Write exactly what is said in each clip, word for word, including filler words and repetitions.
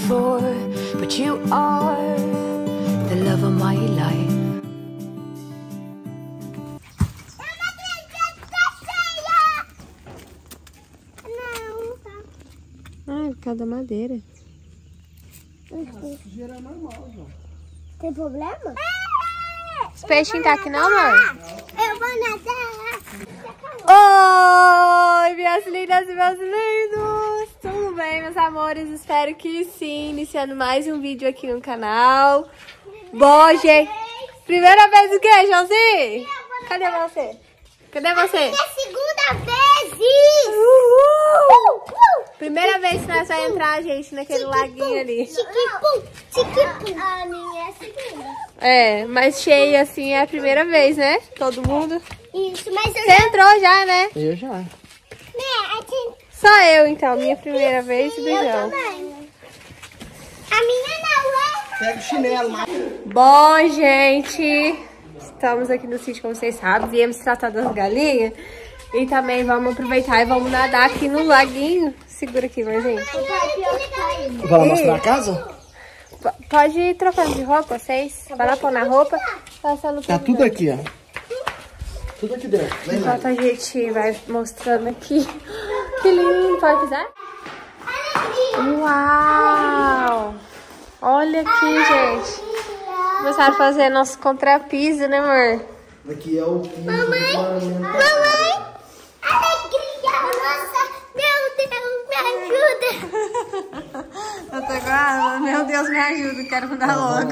before, but you are the love of my life. Ah, por causa da madeira. Sujeira é normal, João. Tem problema? Os peixinhos tá aqui não, amor? Eu vou nadar. Oi, minhas lindas e meus lindos! Tudo bem, meus amores? Espero que sim. Iniciando mais um vídeo aqui no canal. Bom, gente. Primeira vez o quê, Joãozinho? Cadê você? Cadê você? É a segunda vez! Uhul! Primeira vez que nós vamos entrar, gente, naquele laguinho ali. Chiquipum, chiquipum. A minha é a segunda. É, mas cheio assim é a primeira vez, né? Todo mundo. Isso, mas eu Você entrou já, né? Eu já. Né, a gente... Só eu, então. Minha primeira vez e do Eu João. também. A minha não é... Pega o chinelo, mas... Bom, gente, estamos aqui no sítio, como vocês sabem. Viemos tratar das galinhas. E também vamos aproveitar e vamos nadar aqui no laguinho. Segura aqui, mas gente. Vai lá mostrar a casa? P pode ir trocando de roupa, vocês. Vai lá pôr na roupa. Passando Tá tudo aqui, ó. Tudo aqui dentro. Vem lá. Enquanto a gente vai mostrando aqui. Que lindo. Pode pisar? Uau! Olha aqui, gente. Começaram a fazer nosso contrapiso, né, amor? Aqui é o piso. Mamãe, mamãe, alegria, nossa, meu Deus, me ajuda. Eu tô igual, meu Deus, me ajuda, quero mudar logo.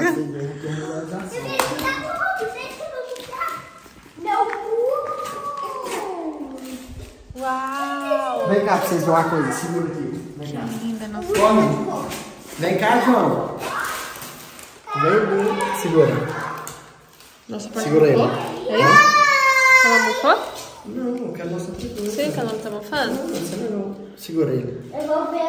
Uau! Vem cá pra vocês verem uma coisa. Segura aqui. Vem cá. Linda, nossa. Come. Vem cá, João. Vem, vem. Segura. Nossa, pode Segura ele. É isso? Ela mofou? Não, eu quero mostrar pra você. Sei que ela não tá mofando. Não, isso é legal. Segura ele. Eu vou ver.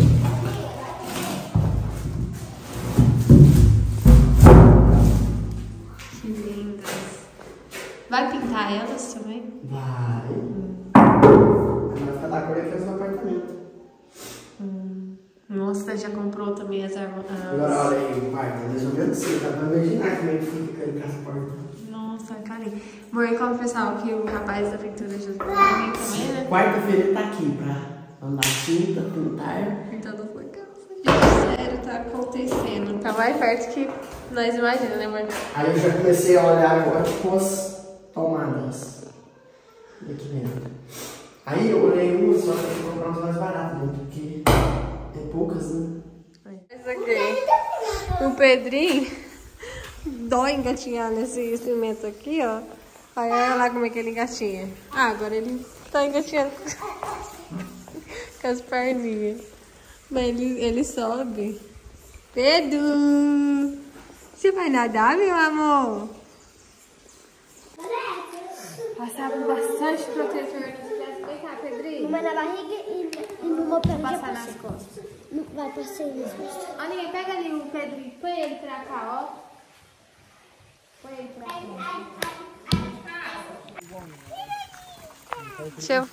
Que lindas. Vai pintar elas também? Vai. Vai ficar da cor que fez no apartamento. Hum. Nossa, já comprou também as armas. Agora olha aí, pai, deixa eu ver você, tá pra imaginar como é que fica ele com essa porta. Nossa, carinho. Amor, e como o pessoal que o rapaz da pintura já também, também, né? Quarta-feira ele tá aqui pra andar tinta, pintar. Então não foi calça. Gente, sério, tá acontecendo. Tá mais perto que nós imaginamos, né, amor? Aí eu já comecei a olhar agora com as tomadas. Aqui dentro. Aí eu olhei uma só pra comprar umas mais baratas, né? Porque tem poucas, né? Isso aqui. O Pedrinho dói engatinhar nesse instrumento aqui, ó. Aí olha lá como é que ele engatinha. Ah, agora ele tá engatinhando com as perninhas. Mas ele, ele sobe. Pedro! Você vai nadar, meu amor? Passava bastante protetor nos pés. Vem cá, Pedrinho. Uma na barriga e, e numa perna. Passar nas costas. Vai passar nas costas. Ó, ninguém pega ali o Pedrinho. Põe ele pra cá, ó. Põe ele pra cá. Deixa eu...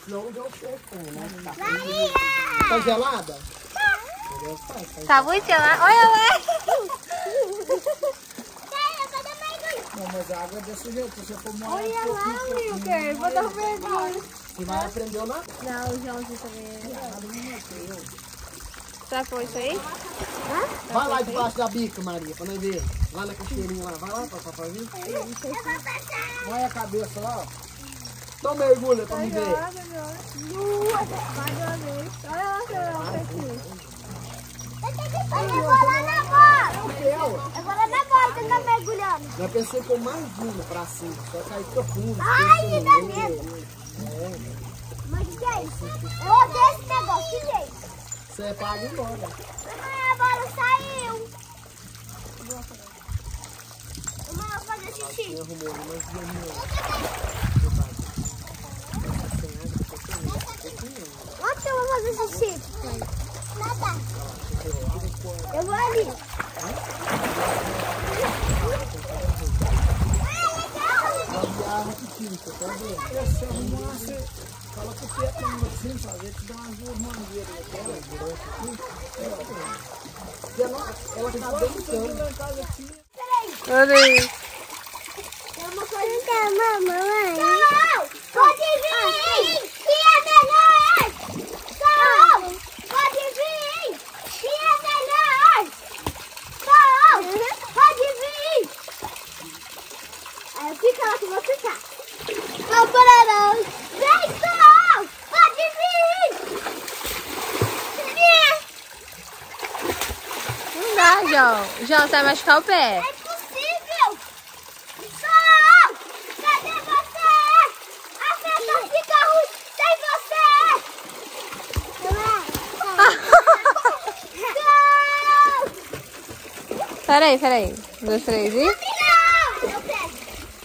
Tá gelada? Tá muito gelado? Olha lá! Não, mas a água é desse jeito, se você for molhar um Olha lá, pouquinho, Milker. Vou dar um vergonha. você vai aprender ou não? Não, o Joãozinho também é. Tá bom isso aí? Vai lá debaixo da bica, Maria, pra nós ver. Lá na cachoeirinha lá, vai lá pra papai vir. Olha a cabeça lá, ó. Então mergulha pra me ver. Mais uma vez. Olha lá, olha aqui. Eu vou lá na bola. Eu vou lá na bola, tentar mergulhando. Já pensei com mais uma pra cima, só que aí fica fundo. Ai, me dá medo. Mas o que é isso? Eu odeio esse negócio, que jeito? Você é pago embora. Mamãe, a bola saiu. Mamãe, eu vou fazer xixi. Você arrumou, mas dormiu. Onde que eu vou fazer xixi? Nada. Eu vou ali. Você arrumou, você fala que o pé tem assim, pra ver que dá umas duas mangueiras daquela, direto aqui. Ela, ela tá dançando. Olha aí. Tem uma coisa que é mamãe. Não! Pode vir! Que é melhor! Não! Pode vir! Que é melhor! Não! Pode vir! Aí fica lá que eu vou ficar. Não, para não! Vem, Sol! Pode vir! Não dá, João. João, você vai machucar o pé. É impossível! Sol! Cadê você? A festa fica ruim sem você! Sol! Peraí, peraí. Um, dois, três e... Não! Eu pego.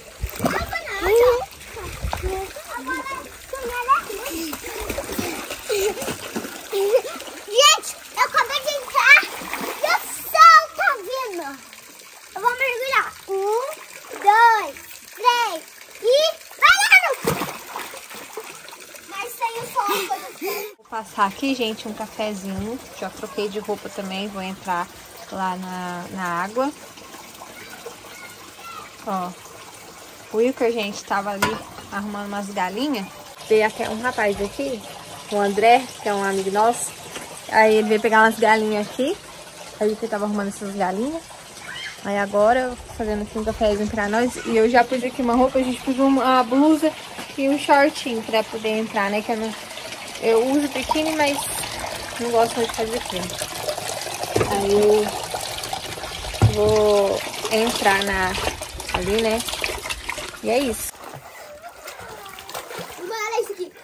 Gente, eu acabei de entrar e o sol tá vindo. Eu vou mergulhar. Um, dois, três e... Vai, Lano! Mas sem o sol. Vou passar aqui, gente, um cafezinho. Já troquei de roupa também. Vou entrar lá na, na água. Ó. O Wilker, gente, tava ali arrumando umas galinhas. Veio até um rapaz aqui, o André, que é um amigo nosso. Aí ele veio pegar umas galinhas aqui. Aí ele tava arrumando essas galinhas. Aí agora eu tô fazendo aqui um cafezinho pra nós. E eu já pus aqui uma roupa, a gente pôs uma blusa e um shortinho pra poder entrar, né? Que eu, não, eu uso biquíni, mas não gosto muito de fazer biquíni. Aí eu vou entrar na, ali, né? E é isso. Olha isso aqui.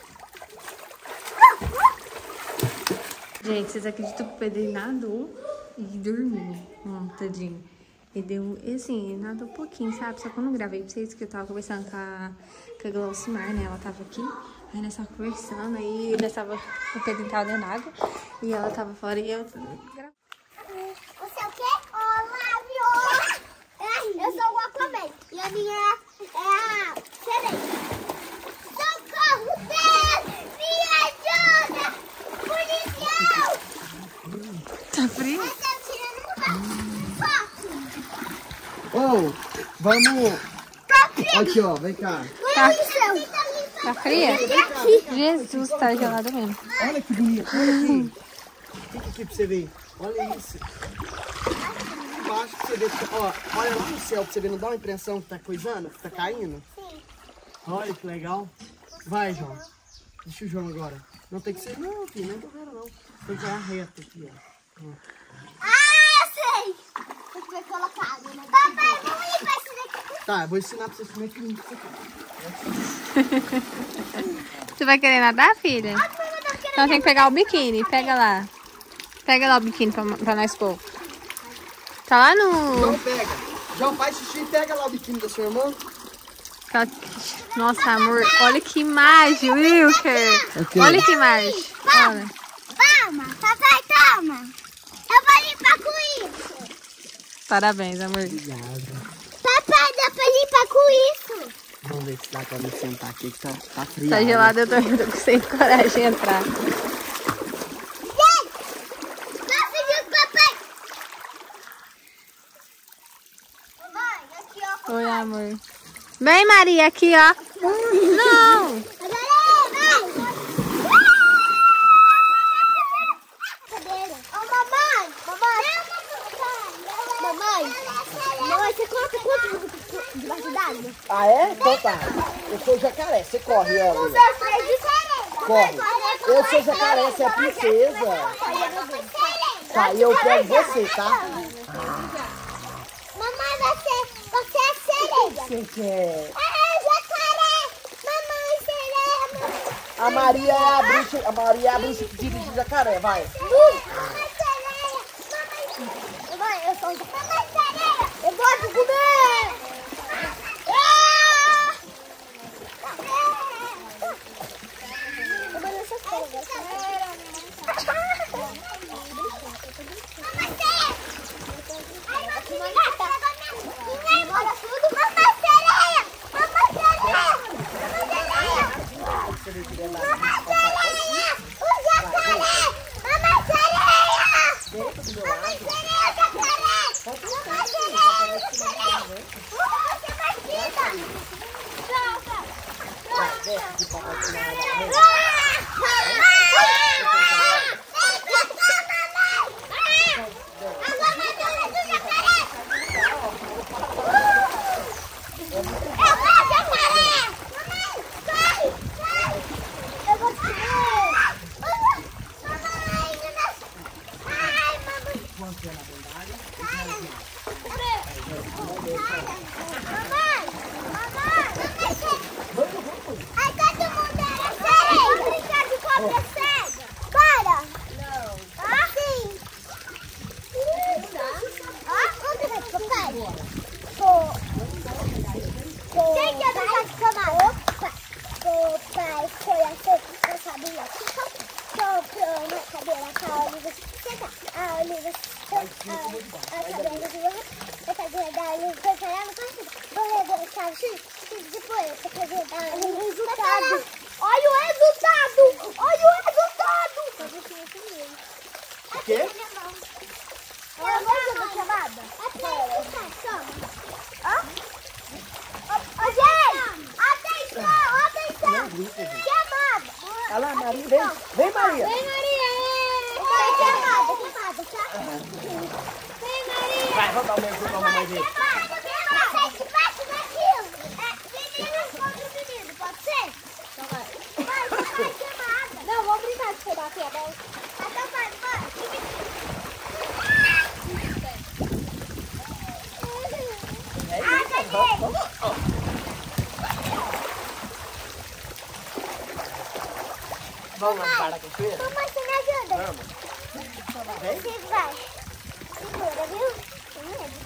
Gente, vocês acreditam que o Pedrinho nadou e dormiu? Hum, tadinho. Ele deu, assim, ele nadou um pouquinho, sabe? Só que eu não gravei pra vocês que eu tava conversando com a, com a Glaucimar, né? Ela tava aqui, aí nós tava conversando, aí nós tava, o Pedrinho tava dentro d'água e ela tava fora e eu... Você é o quê? Olá, viu? Eu sou o Aquaman e a minha é a sereia. Socorro, Deus! Me ajuda! Policial! Tá frio? Eu tô tirando uma foto. Ô, vamos... Tá frio! Aqui, ó, vem cá. Tá. Policial! Tá fria? Aqui. Jesus, tá gelado mesmo. Olha que bonito, olha aqui. Fica aqui pra você ver. Olha isso. Embaixo pra você ver. Ó, olha lá no céu pra você ver. Não dá uma impressão que tá coisando? Que tá caindo? Sim. Olha que legal. Vai, João. Deixa o João agora. Não tem que ser... Não, filho, não tô vendo não. Tem que ir reto aqui, ó. Ó. Ah, eu sei! Eu foi colocado, né? Papai, vamos ir pra esse daqui. Tá, eu vou ensinar pra vocês como é que limpa isso aqui. Você vai querer nadar, filha? Então tem que pegar o biquíni. Pega lá. Pega lá o biquíni pra, pra nós pôr. Tá lá no... João, pega. João, faz xixi e pega lá o biquíni da sua irmã. Nossa, amor, olha que imagem, Wilker. Okay. Olha que imagem. Olha. Toma, papai, toma. Eu vou limpar com isso. Parabéns, amor. Obrigado. Papai, dá pra limpar com isso. Vamos ver se dá pra me sentar aqui que tá, tá frio. Tá gelado, eu tô, eu tô sem coragem de entrar. Gente, dá pedido pro papai. Mamãe, aqui, ó. Oi, amor. Vem, Maria, aqui, ó. Não. Ô, mamãe, mamãe. Mamãe, mamãe, você coloca quanto debaixo d'água? Ah, é? Então tá. Eu sou o jacaré. Você corre, ó. Você é de Corre. Eu sou o jacaré, você é a princesa. Tá, e eu pego você, tá? Mamãe, você, você é sereia. Você quer... É, jacaré. Mamãe, sereia. Mamãe. A Maria é a bruxa, a Maria é a bruxa que dirige o jacaré, vai. Mamãe, sereia. Mamãe, mamãe, eu sou o jacaré. Mamãe, sereia. Eu gosto de comer. Ah! Mamãe, eu sou sereia. Mamãe, sereia. Ai, meu filho, gata. Ninguém embora tudo. Mamãe, sereia. Mamãe, sereia. Mamãe, sereia. Mamãe, sereia. O jacaré. Mamãe, sereia. Mamãe, Mamãe, mamãe, ai, todo mundo era sério. Vamos brincar de cobra cega. Para. Não. Ah, sim. Ah, onde vai ficar? Quem quer brincar de camada? Opa. O pai foi assim, eu sabia que comprou uma cadeira para a Olivia sentar. A Olivia sentar, a cadeira de honra, a cadeira da Olivia foi parar no partido. Vou levar o chave X, depois a cadeira da Olivia resultado. Olha o resultado! Olha o resultado! O quê? Eu vou fazer chamada? Até chama. Hã? Ô, gente! Atenção! Atenção! Chamada! Olha lá, Maria, vem. Vem, Maria. Vem, Maria! Vem, chamada, chamada, tá? Vem, Maria! Vai, vamos dar um beijo pra mamãe ver. Chamada, chamada! Sete passos naquilo! É, meninas contra o menino, pode ser? Então vai. Vai, vai, chamada! Não, vamos brincar de chamar aqui, agora. Então vai, vai! Vamos lá para a cachoeira? Mamãe, você me ajuda? Vamos. Vem. Você vai. Segura, viu? Tem medo.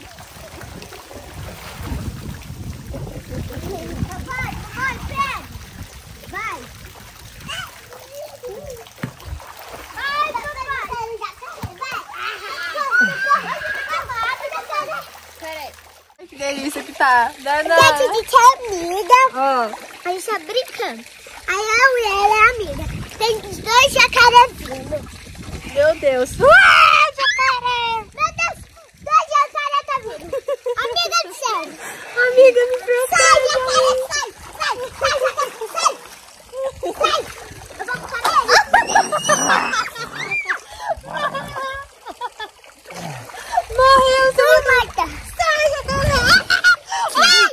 Papai, papai, pega. Vai. Ai, papai. Vai. Peraí. Que delícia que tá. Dana. A gente é amiga. Oh. A gente tá brincando. Aí a mulher é amiga. Tem os dois jacarezinhos. Meu Deus. Ué, jacaré! Meu Deus, dois jacaré tá vindo. Amiga do céu. Amiga, me Sai, jacaré, sai, sai, sai, jacaré, sai. Sai. Eu vou ficar nele. Morreu, Tu me mata. Sai, jacaré. Sai.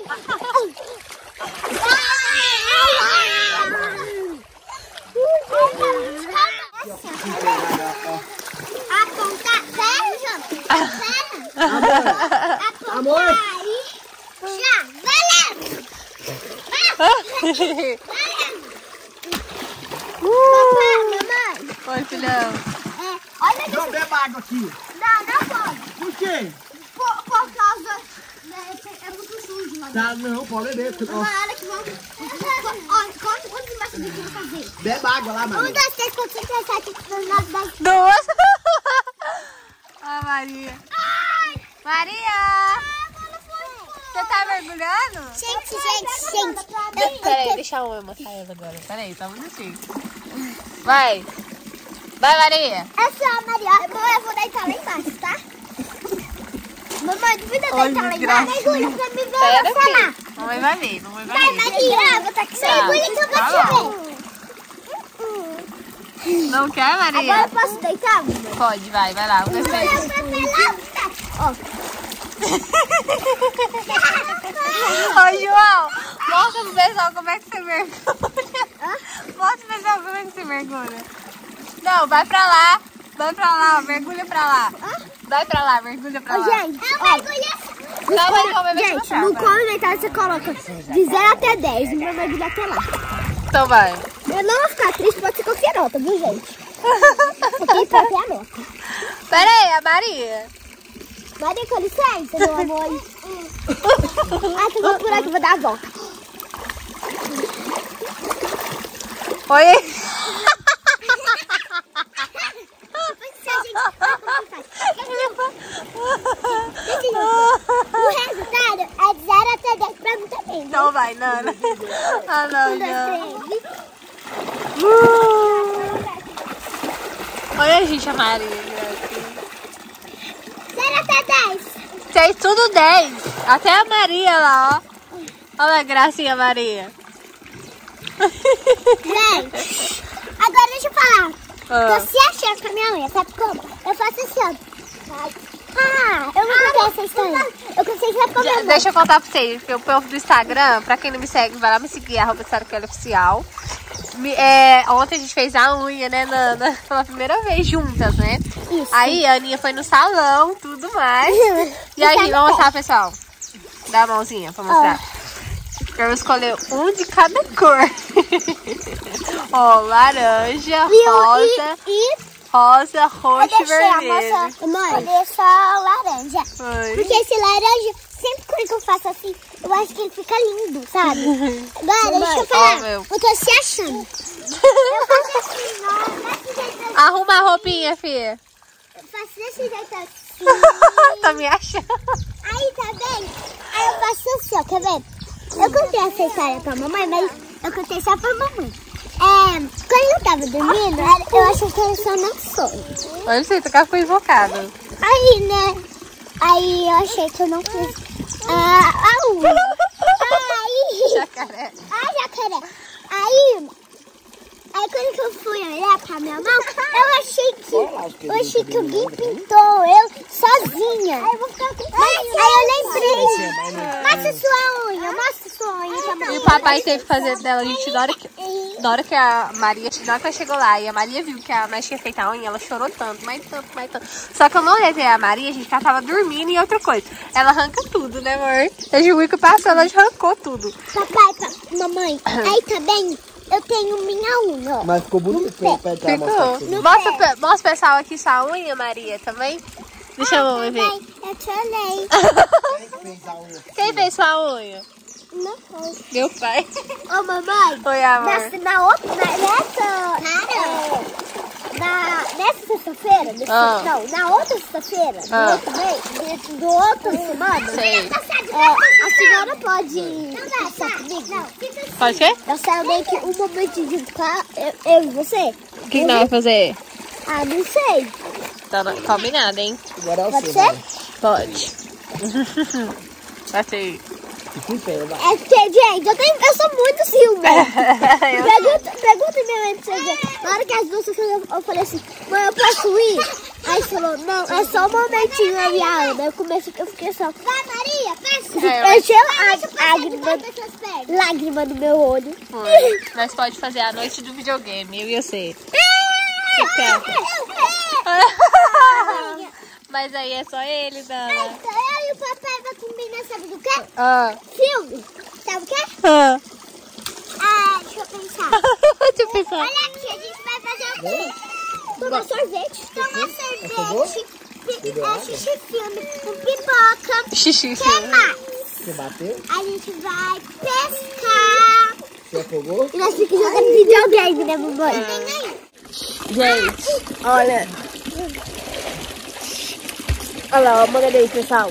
Apontar, sério, João? Sério? Amor. Apontar aí. Já, valendo! Valendo! Papai, mamãe, Oi, filhão. é, olha aqui. Não beba água aqui. Não, não pode. Por quê? Por, por causa, né, é muito sujo lá dentro. Tá, não, pode beber. Ó, Mamãe, olha que vamos. Olha, conta quantos embaixo daqui eu vou fazer. beba água lá, Um, Maria. dois, três, quatro, cinco, seis, sete, oito, nove, dez. Duas. Ah, Maria. Maria. Você tá mergulhando? Gente, gente, gente. Peraí, deixa eu mostrar ela agora. Peraí, só um minutinho. Vai. Vai, Maria. É só, Maria. Eu vou, eu vou deitar lá embaixo, tá? Mamãe, duvida Ai, deitar lá desgraça. embaixo. Mergulha pra me ver Pera eu vou falar. aqui. Mamãe vai ver, mamãe vai Vai, ver. Maria. Vou tá aqui. Mergulha que eu vou Tá te ver. Não quer, Agora Maria? eu posso deitar, mamãe? Pode, vai, vai lá. Vamos ver. Olha pra lá, tá? Ó. Ô, João, mostra pro pessoal como é que você mergulha. Mostra pro pessoal como é que você mergulha. Não, vai pra lá. Vai pra lá, ó, mergulha pra lá. Vai pra lá, mergulha pra Ô, lá. gente, ó. Não, mas como é que Gente, no comentário você coloca de zero até dez. Não vai mergulhar até lá. Então vai. Eu não vou ficar triste, pode ser qualquer nota, viu, gente? Porque pra ter a nota. Pera aí, a Maria. Maria, com licença, meu amor. Ah, que eu vou por aqui, vou dar a volta. Oi. O resultado é de zero até dez pra mim também. Então vai, Nana. Ah, não, Um, dois, já. três. Olha a gente, a Maria. zero até dez. Fez tudo dez. Até a Maria lá, ó. Olha a gracinha, Maria. dez. Agora deixa eu falar. Ah. Tô se achando com a minha unha, sabe como? Eu faço assim, ó. Ah, eu não contei essa história. Eu consegui já comer. Já- Deixa eu contar pra vocês, porque o povo do Instagram, pra quem não me segue, vai lá me seguir, arroba Sarah Oficial. Me- é, ontem a gente fez a unha, né, Nana? Pela primeira vez juntas, né? Isso. Aí a Aninha foi no salão, tudo mais. E E aí, tá no vamos pé. mostrar, pessoal. Dá a mãozinha pra mostrar. Eu vou escolher um de cada cor. Ó, laranja, rosa, E, e rosa, roxo e eu deixei a vermelho. moça, mãe, eu deixei a laranja. Foi. Porque esse laranja, sempre quando eu faço assim, eu acho que ele fica lindo, sabe? Agora, deixa eu falar. Ó, meu. Eu tô se achando. Eu faço assim, ó, desse jeito assim. Arruma a roupinha, filha. Eu faço desse jeito assim. Tá me achando. Aí, tá vendo? Aí eu faço assim, ó, quer ver? Eu contei essa história pra mamãe, mas eu contei só pra mamãe. É, quando eu tava dormindo, eu achei que era só meu sonho. Olha isso aí, tu ficou invocado. Aí, né? Aí eu achei que eu não fiz. Ah, a unha. Aí. Jacaré. Ah, jacaré. Aí. Aí quando que eu fui olhar pra minha mão, eu achei que. Eu achei que alguém pintou eu sozinha. Aí eu vou ficar com Aí eu lembrei. Mostra sua unha, mostra sua unha pra mãe. E o papai teve que fazer dela, a gente, na hora que, na hora que a Maria, na hora que ela chegou lá, e a Maria viu que a Maria tinha feito a unha, ela chorou tanto, mais tanto, mais tanto. Só que eu não levei a Maria, a gente, ela tava dormindo e outra coisa. Ela arranca tudo, né, amor? A Juíca passou, ela arrancou tudo. Papai, pa- mamãe, aí tá bem? Eu tenho minha unha, ó. Mas ficou bonito pra pra ela mostrar. Ficou. Mostra, pra- mostra pro pessoal aqui sua unha, Maria, também. Deixa eu Ah, ver. papai, eu te olhei. Quem fez sua unha? Não foi. Meu pai. Ô, mamãe. Oi, amor. Nessa, na outra, na, nessa, é, na, nessa sexta-feira, nessa- Ah. não, na outra sexta-feira, do Ah. outro mês, do outra semana, Sei. é, a senhora pode passar comigo? Pode ser? Eu saio meio que um momentinho de cá, eu, eu e você? O que, que nós vamos fazer? Ah, não sei. Tá no- combinado, hein? Agora é o Pode seu, ser? né? Pode. Achei. Fica em pé, vai. É porque, gente, eu, tenho, eu sou muito ciumenta. Pergunta, pergunta minha mãe pra você ver. Na hora que as duas eu, eu falei assim, mãe, eu posso ir? Aí você falou, não, é só um momentinho, Maria Ana. Eu comecei, eu fiquei só. Vai, Maria, passa. É, Eu tinha a lágrima, lágrima no meu olho. Foi. Nós pode fazer a noite do videogame, eu e você. Fica. Mas aí é só ele, Dana. Então, eu e o papai vai combinar, sabe do quê? Ah. Filme. Sabe o quê? Ah. Ah, deixa eu pensar. Deixa eu pensar. Olha aqui, a gente vai fazer o quê? Tomar sorvete. Tomar sorvete. pi- Assistir filme com pipoca. Xixi. O que mais? Você bateu? A gente vai pescar. Você afogou? E nós ficamos jogando videogame, né, mamãe? Gente, olha. Olha lá, ó, manda aí, pessoal.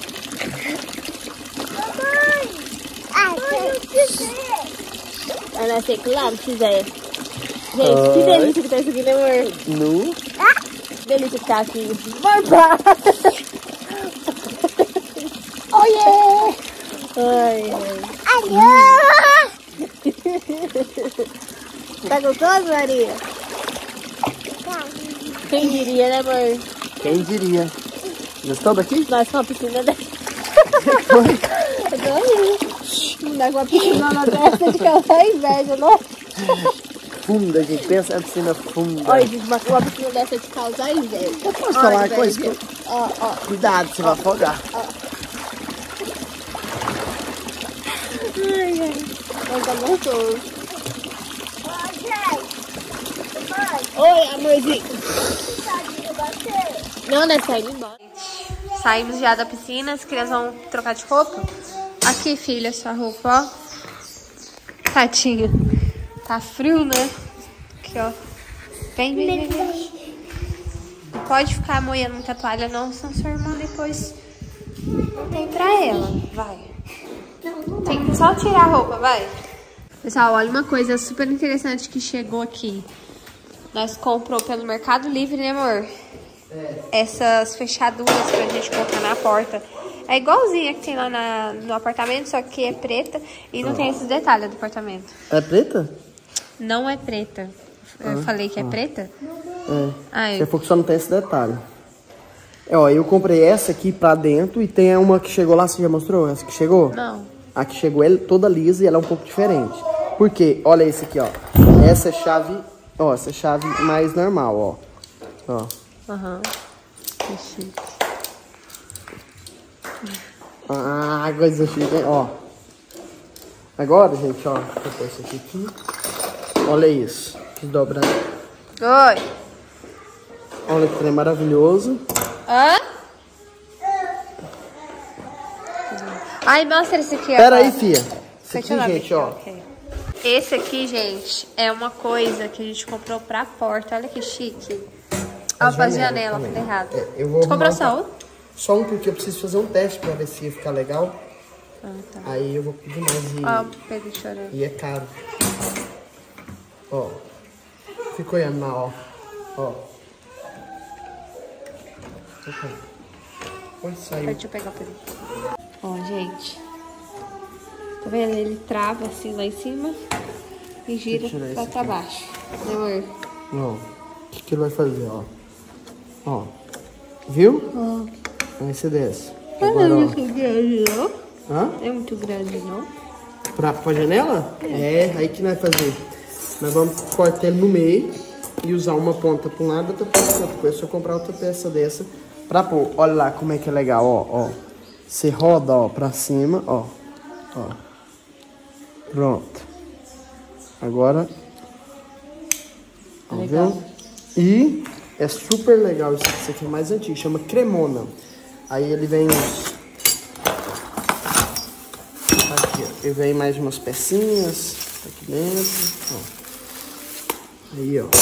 Mamãe! Ai, eu quiser. Ela sei que lá, se quiser. Gente, que delícia que tá isso aqui, né, amor? Nu. Que delícia que tá aqui. Barbá! Oiê! Ai, ai. Alô! Tá gostoso, Maria? Quem diria, né, amor? Quem diria? Gostou daqui? Nós com uma piscina dessa. Eu tô rindo. Nós com uma piscina dessa de causar inveja, não? Funda, gente. Pensa na piscina funda. Olha, gente, uma, uma piscina dessa de causar inveja. Eu posso falar uma coisa? inveja. Ó, ó. Cuidado, você vai afogar. Ai, ai. Mas tá gostoso. Oi, amorzinho. Não, nós saímos embora. Saímos já da piscina, as crianças vão trocar de roupa. Aqui, filha, sua roupa, ó. Tatinha. Tá frio, né? Aqui, ó. Vem, vem, vem, vem. Não pode ficar moendo muita toalha, não, senão sua irmã depois não tem pra ela. Vai. Tem que só tirar a roupa, vai. Pessoal, olha uma coisa super interessante que chegou aqui. Nós comprou pelo Mercado Livre, né, amor? É. Essas fechaduras pra gente colocar na porta. É igualzinha que tem lá na, no apartamento, só que é preta e não ah. tem esses detalhes do apartamento. É preta? Não é preta. Eu ah, falei que é ah. preta? É. Ah, eu... Você falou que só não tem esse detalhe. É, ó, eu comprei essa aqui pra dentro e tem uma que chegou lá, você já mostrou? Essa que chegou? Não. A que chegou ela toda lisa e ela é um pouco diferente. Por quê? Olha esse aqui, ó. Essa é chave, ó, essa é chave mais normal, ó. Ó. Aham. Que chique. Ah, coisa chique, hein? Ó. Agora, gente, ó. Vou pôr isso aqui, aqui. Olha isso. Desdobrando. Oi. Olha que trem maravilhoso. Hã? Ai, mostra esse aqui, ó. Pera aí, fia. Esse Deixa aqui, eu gente, aqui, ó. ok. Esse aqui, gente, é uma coisa que a gente comprou pra porta. Olha que chique. Ó, pra janela, falei errado. É, eu vou Você comprou só um? um? Só um, porque eu preciso fazer um teste pra ver se ia ficar legal. Ah, tá. Aí eu vou pedir mais e... Ó, o Pedro chorando. E é caro. Ó. Fica olhando lá, ó. Ó. Olha, saiu. Deixa eu pegar o Pedro. Ó, gente. Tá vendo? Ele trava assim lá em cima e gira pra, pra baixo. Né, amor? Ó. O que, que ele vai fazer, ó? Ó. Viu? Ó. Vai ser dessa. Não é Agora, muito grande, não? ó. Hã? É muito grande, não? Pra, pra janela? É. Aí que nós vamos fazer. Nós vamos cortar ele no meio e usar uma ponta pra um lado e outra ponta pra outro. Depois eu comprar outra peça dessa pra pôr. Olha lá como é que é legal, ó, ó. Você roda, ó, pra cima, ó. Ó. Pronto. Agora. Ó, viu? E é super legal isso aqui. Isso aqui é mais antigo. Chama Cremona. Aí ele vem uns... Aqui, ó. Ele vem mais umas pecinhas. Aqui dentro. Ó. Aí, ó.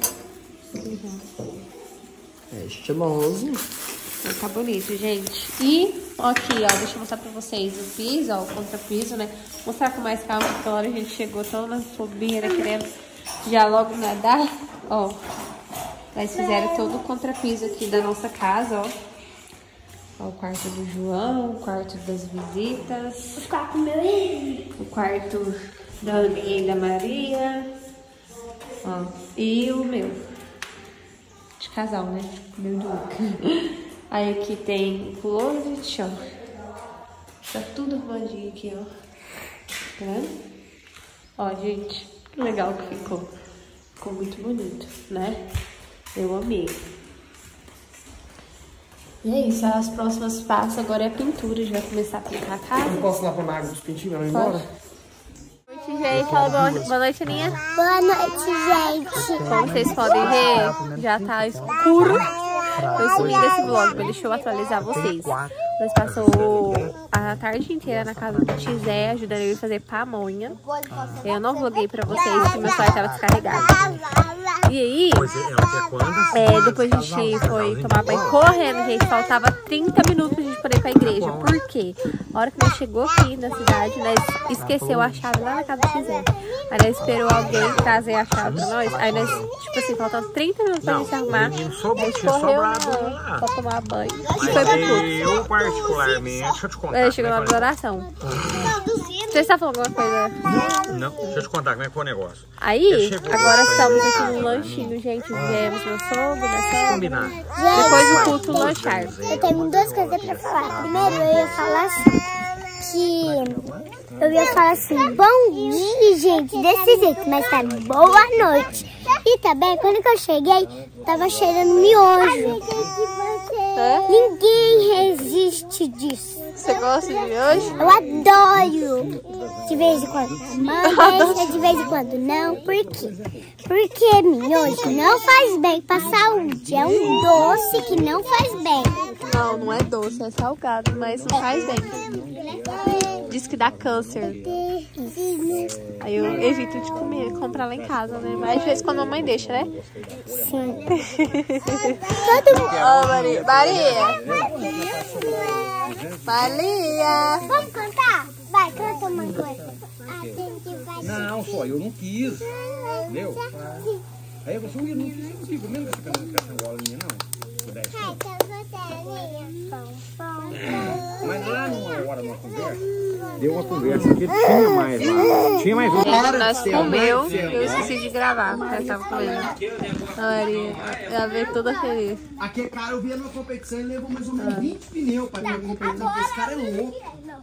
É estiloso. Tá bonito, gente. E ó, aqui, ó, deixa eu mostrar pra vocês o piso, ó, o contrapiso, né? Mostrar com mais calma, porque a hora a gente chegou tão na fobia, né? Querendo já logo nadar. Ó, eles fizeram todo o contrapiso aqui da nossa casa, ó. Ó, o quarto do João, o quarto das visitas. O quarto meu e o quarto da Aninha e da Maria. Ó, e o meu. De casal, né? Meu do Luca. Aí aqui tem o closet, ó. Tá tudo arrumadinho aqui, ó. Tá vendo? Ó, gente, que legal que ficou. Ficou muito bonito, né? Eu amei. E é isso, as próximas passos agora é a pintura. A gente vai começar a pintar a casa. Eu posso lavar na água dos pintinhos pra ir embora? Boa noite, gente. Fala boa, boa noite, Aninha. Boa noite, gente. Como vocês podem ver, já tá escuro. Eu sumi desse vlog, mas deixa eu atualizar vocês. Nós passou a tarde inteira na casa do Tizé, ajudando ele a fazer pamonha. Eu não vloguei pra vocês, porque meu celular tava descarregado. E aí, é, depois a gente foi tomar banho correndo, gente. Faltava trinta minutos pra gente poder ir pra igreja. Por quê? A hora que nós chegou aqui na cidade, nós esqueceu a chave lá na casa do Tizé. Aí nós esperou alguém trazer a chave pra nós. Aí nós, tipo assim, faltando trinta minutos pra gente se arrumar. A gente correu pra, pra tomar banho. E foi pro culto. Eu, particularmente, deixa eu te contar. Aí chegou na oração. Você está falando alguma coisa? Não, deixa eu te contar como é que foi o negócio. Aí, agora estamos aqui no lanchinho, gente. Viemos meu sogro, minha sogra. Combinar. Depois do culto, lanchar. Eu tenho duas coisas pra falar. Primeiro, eu ia falar assim, que eu ia falar assim, bom dia, gente, desse jeito, mas tá boa noite. E também, quando que eu cheguei, tava cheirando miojo. É? Ninguém resiste disso. Você gosta de miojo? Eu adoro. De vez em quando. Mas deixa de vez em quando não. Por quê? Porque miojo não faz bem pra saúde. É um doce que não faz bem. Não, não é doce, é salgado, mas não faz bem. Diz que dá câncer. Aí eu evito de comer, comprar lá em casa, né? Mas às vezes quando a mãe deixa, né? Sim. Todo mundo. Ó, Maria. Maria. Maria. Vamos cantar? Vai, canta uma coisa. A gente vai... Não, só eu não quis. Entendeu? Aí eu falei, eu não quis, eu não quis. Mesmo que você não essa bolinha, não. Pudesse. Ai, então você é pão, pão, pão. Mas lá numa hora, numa conversa, deu uma conversa que tinha mais lá. Tinha mais um. Gente, nós comeu e eu esqueci de gravar, porque eu tava comendo. A Maria, ela veio toda feliz. Aqui é cara, eu via numa competição e levou mais ou menos vinte pneus pra minha competição, porque esse cara é louco.